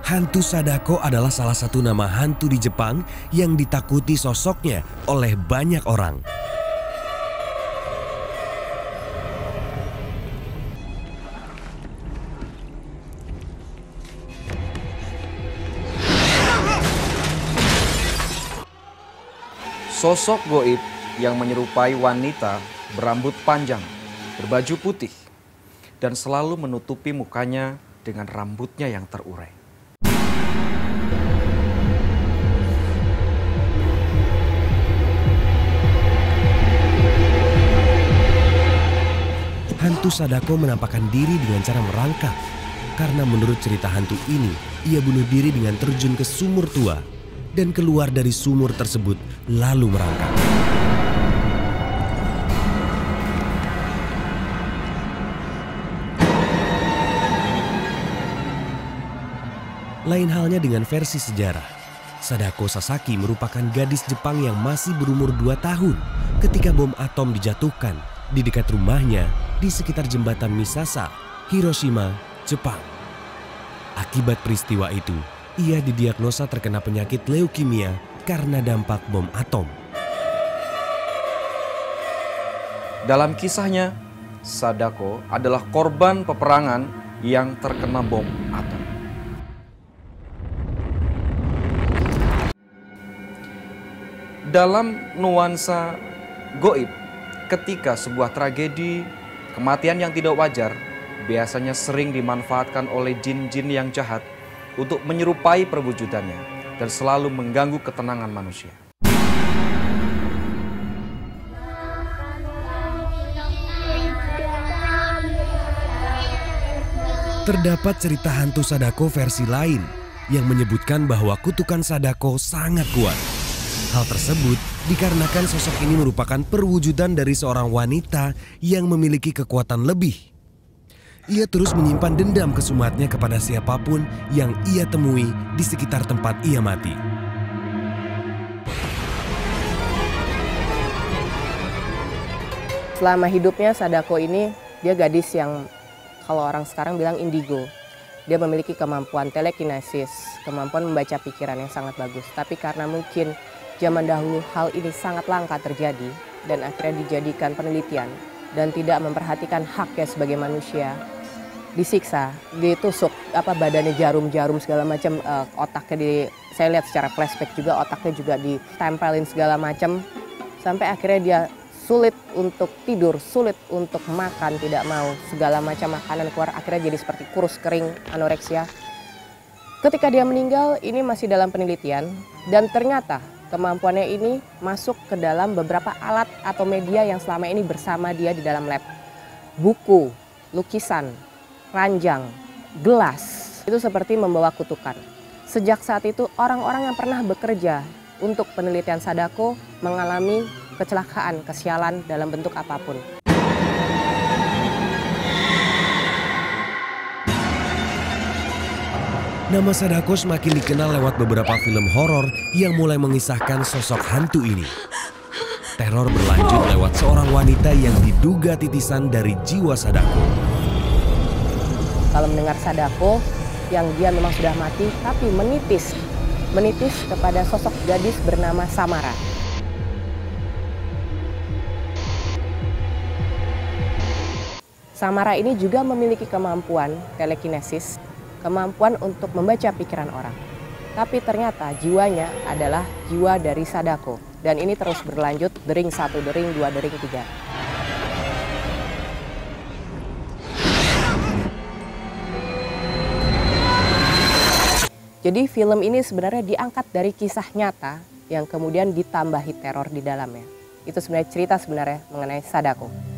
Hantu Sadako adalah salah satu nama hantu di Jepang yang ditakuti sosoknya oleh banyak orang. Sosok goib yang menyerupai wanita berambut panjang, berbaju putih, dan selalu menutupi mukanya dengan rambutnya yang terurai. Hantu Sadako menampakkan diri dengan cara merangkak. Karena menurut cerita hantu ini, ia bunuh diri dengan terjun ke sumur tua dan keluar dari sumur tersebut lalu merangkak. Lain halnya dengan versi sejarah. Sadako Sasaki merupakan gadis Jepang yang masih berumur 2 tahun ketika bom atom dijatuhkan di dekat rumahnya di sekitar jembatan Misasa, Hiroshima, Jepang. Akibat peristiwa itu, ia didiagnosa terkena penyakit leukemia karena dampak bom atom. Dalam kisahnya, Sadako adalah korban peperangan yang terkena bom atom. Dalam nuansa goib, ketika sebuah tragedi, kematian yang tidak wajar biasanya sering dimanfaatkan oleh jin-jin yang jahat untuk menyerupai perwujudannya dan selalu mengganggu ketenangan manusia. Terdapat cerita hantu Sadako versi lain yang menyebutkan bahwa kutukan Sadako sangat kuat. Hal tersebut dikarenakan sosok ini merupakan perwujudan dari seorang wanita yang memiliki kekuatan lebih. Ia terus menyimpan dendam kesumatnya kepada siapapun yang ia temui di sekitar tempat ia mati. Selama hidupnya Sadako ini, dia gadis yang kalau orang sekarang bilang indigo. Dia memiliki kemampuan telekinesis, kemampuan membaca pikiran yang sangat bagus. Tapi karena mungkin zaman dahulu hal ini sangat langka terjadi dan akhirnya dijadikan penelitian dan tidak memperhatikan haknya sebagai manusia, disiksa, ditusuk badannya jarum-jarum segala macam, otaknya saya lihat secara flashback juga otaknya juga ditempelin segala macam sampai akhirnya dia sulit untuk tidur, sulit untuk makan, tidak mau segala macam makanan keluar, akhirnya jadi seperti kurus kering, anoreksia. Ketika dia meninggal ini masih dalam penelitian dan ternyata kemampuannya ini masuk ke dalam beberapa alat atau media yang selama ini bersama dia di dalam lab. Buku, lukisan, ranjang, gelas, itu seperti membawa kutukan. Sejak saat itu orang-orang yang pernah bekerja untuk penelitian Sadako mengalami kecelakaan, kesialan dalam bentuk apapun. Nama Sadako semakin dikenal lewat beberapa film horor yang mulai mengisahkan sosok hantu ini. Teror berlanjut lewat seorang wanita yang diduga titisan dari jiwa Sadako. Kalau mendengar Sadako yang dia memang sudah mati tapi menitis kepada sosok gadis bernama Samara. Samara ini juga memiliki kemampuan telekinesis, kemampuan untuk membaca pikiran orang. Tapi ternyata jiwanya adalah jiwa dari Sadako. Dan ini terus berlanjut, dering 1, dering 2, dering 3. Jadi film ini sebenarnya diangkat dari kisah nyata yang kemudian ditambahi teror di dalamnya. Itu sebenarnya cerita sebenarnya mengenai Sadako.